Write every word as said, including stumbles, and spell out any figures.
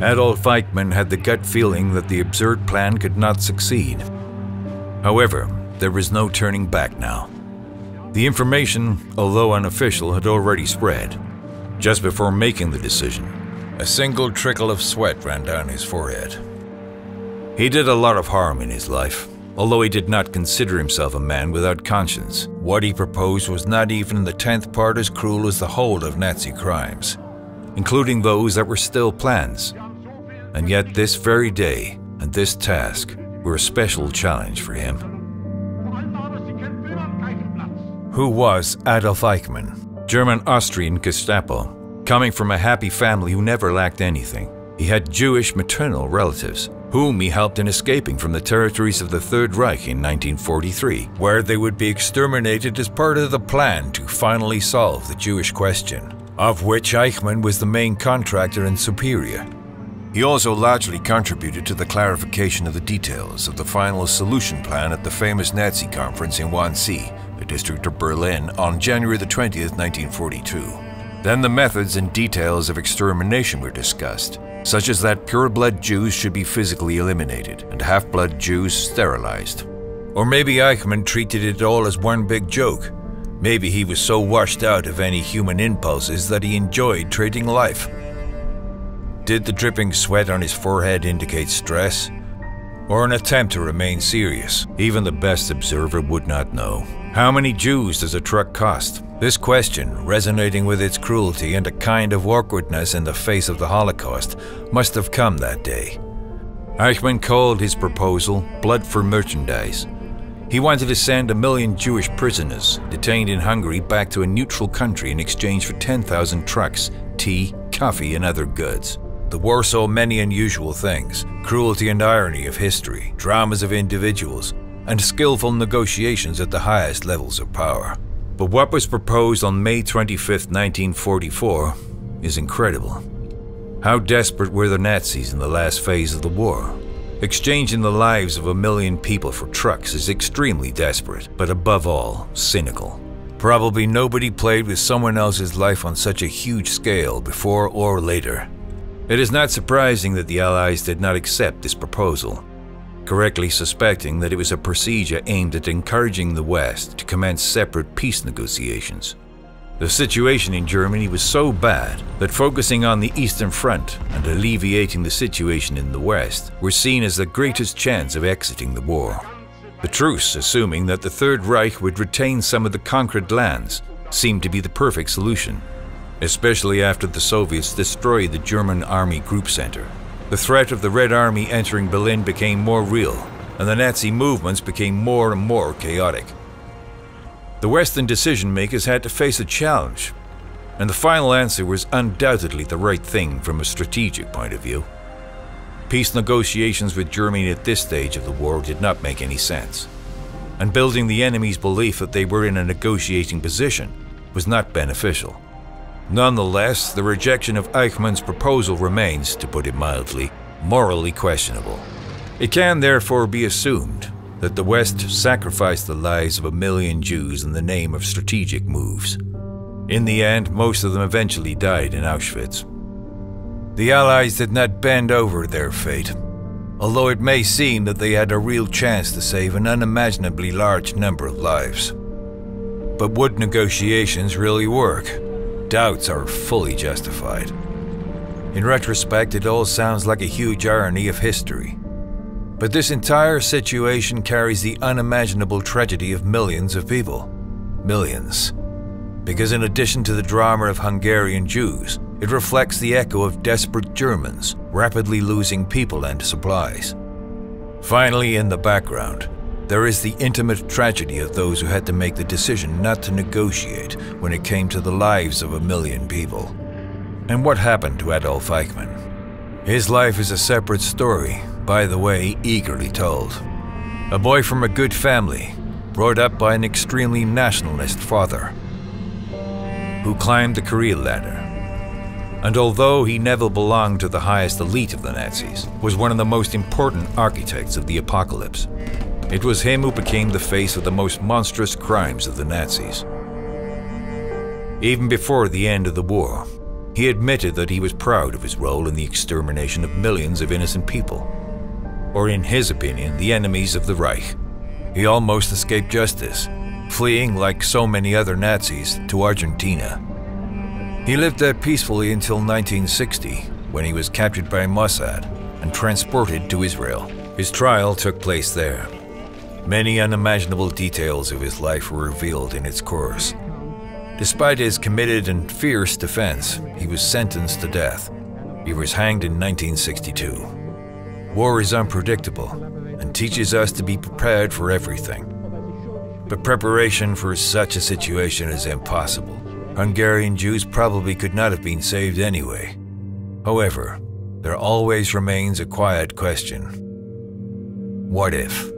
Adolf Eichmann had the gut feeling that the absurd plan could not succeed. However, there was no turning back now. The information, although unofficial, had already spread. Just before making the decision, a single trickle of sweat ran down his forehead. He did a lot of harm in his life, although he did not consider himself a man without conscience. What he proposed was not even the tenth part as cruel as the whole of Nazi crimes, including those that were still plans. And yet this very day and this task were a special challenge for him. Who was Adolf Eichmann? German-Austrian Gestapo. Coming from a happy family who never lacked anything, he had Jewish maternal relatives, whom he helped in escaping from the territories of the Third Reich in nineteen forty-three, where they would be exterminated as part of the plan to finally solve the Jewish question, of which Eichmann was the main contractor and superior. He also largely contributed to the clarification of the details of the final solution plan at the famous Nazi conference in Wannsee, the district of Berlin, on January the twentieth, nineteen forty-two. Then the methods and details of extermination were discussed, such as that pure-blood Jews should be physically eliminated and half-blood Jews sterilized. Or maybe Eichmann treated it all as one big joke. Maybe he was so washed out of any human impulses that he enjoyed trading life. Did the dripping sweat on his forehead indicate stress? Or an attempt to remain serious? Even the best observer would not know. How many Jews does a truck cost? This question, resonating with its cruelty and a kind of awkwardness in the face of the Holocaust, must have come that day. Eichmann called his proposal blood for merchandise. He wanted to send a million Jewish prisoners detained in Hungary back to a neutral country in exchange for ten thousand trucks, tea, coffee, and other goods. The war saw many unusual things: cruelty and irony of history, dramas of individuals, and skillful negotiations at the highest levels of power. But what was proposed on May twenty-fifth, nineteen forty-four is incredible. How desperate were the Nazis in the last phase of the war? Exchanging the lives of a million people for trucks is extremely desperate, but above all, cynical. Probably nobody played with someone else's life on such a huge scale before or later. It is not surprising that the Allies did not accept this proposal, correctly suspecting that it was a procedure aimed at encouraging the West to commence separate peace negotiations. The situation in Germany was so bad that focusing on the Eastern Front and alleviating the situation in the West were seen as the greatest chance of exiting the war. The truce, assuming that the Third Reich would retain some of the conquered lands, seemed to be the perfect solution, especially after the Soviets destroyed the German Army Group Center. The threat of the Red Army entering Berlin became more real, and the Nazi movements became more and more chaotic. The Western decision-makers had to face a challenge, and the final answer was undoubtedly the right thing from a strategic point of view. Peace negotiations with Germany at this stage of the war did not make any sense, and building the enemy's belief that they were in a negotiating position was not beneficial. Nonetheless, the rejection of Eichmann's proposal remains, to put it mildly, morally questionable. It can therefore be assumed that the West sacrificed the lives of a million Jews in the name of strategic moves. In the end, most of them eventually died in Auschwitz. The Allies did not bend over their fate, although it may seem that they had a real chance to save an unimaginably large number of lives. But would negotiations really work? Doubts are fully justified. In retrospect, it all sounds like a huge irony of history. But this entire situation carries the unimaginable tragedy of millions of people. Millions. Because in addition to the drama of Hungarian Jews, it reflects the echo of desperate Germans rapidly losing people and supplies. Finally, in the background, there is the intimate tragedy of those who had to make the decision not to negotiate when it came to the lives of a million people. And what happened to Adolf Eichmann? His life is a separate story, by the way, eagerly told. A boy from a good family, brought up by an extremely nationalist father, who climbed the career ladder. And although he never belonged to the highest elite of the Nazis, was one of the most important architects of the apocalypse. It was him who became the face of the most monstrous crimes of the Nazis. Even before the end of the war, He admitted that he was proud of his role in the extermination of millions of innocent people, or in his opinion, the enemies of the Reich. He almost escaped justice, fleeing like so many other Nazis to Argentina. He lived there peacefully until nineteen sixty, when he was captured by Mossad and transported to Israel. His trial took place there. Many unimaginable details of his life were revealed in its course. Despite his committed and fierce defense, he was sentenced to death. He was hanged in nineteen sixty-two. War is unpredictable and teaches us to be prepared for everything. But preparation for such a situation is impossible. Hungarian Jews probably could not have been saved anyway. However, there always remains a quiet question. What if?